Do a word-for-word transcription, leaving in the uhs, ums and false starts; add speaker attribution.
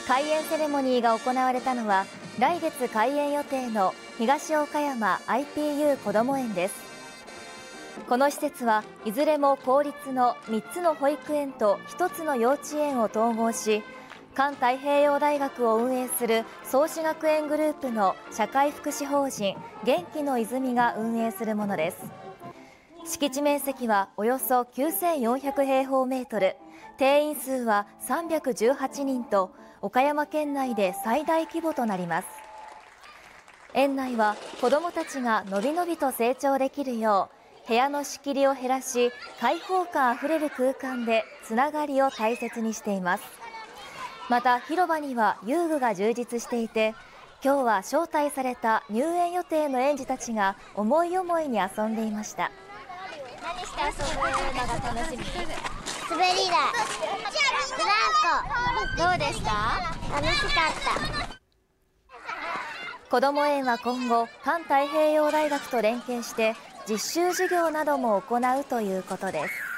Speaker 1: 開園セレモニーが行われたのは、来月開園予定の東岡山 アイピーユー こども園です。この施設はいずれも公立のみっつの保育園とひとつの幼稚園を統合し、環太平洋大学を運営する創志学園グループの社会福祉法人元気の泉が運営するものです。敷地面積はおよそきゅうせんよんひゃくへいほうメートル、定員数はさんびゃくじゅうはちにんと岡山県内で最大規模となります。園内は子どもたちがのびのびと成長できるよう部屋の仕切りを減らし、開放感あふれる空間でつながりを大切にしています。また広場には遊具が充実していて、今日は招待された入園予定の園児たちが思い思いに遊んでいました。
Speaker 2: 何して遊ぶのが楽しみ？
Speaker 3: 滑り台、ブランコ。
Speaker 2: どうでした？
Speaker 3: 楽しかった。
Speaker 1: こども園は今後、環太平洋大学と連携して実習授業なども行うということです。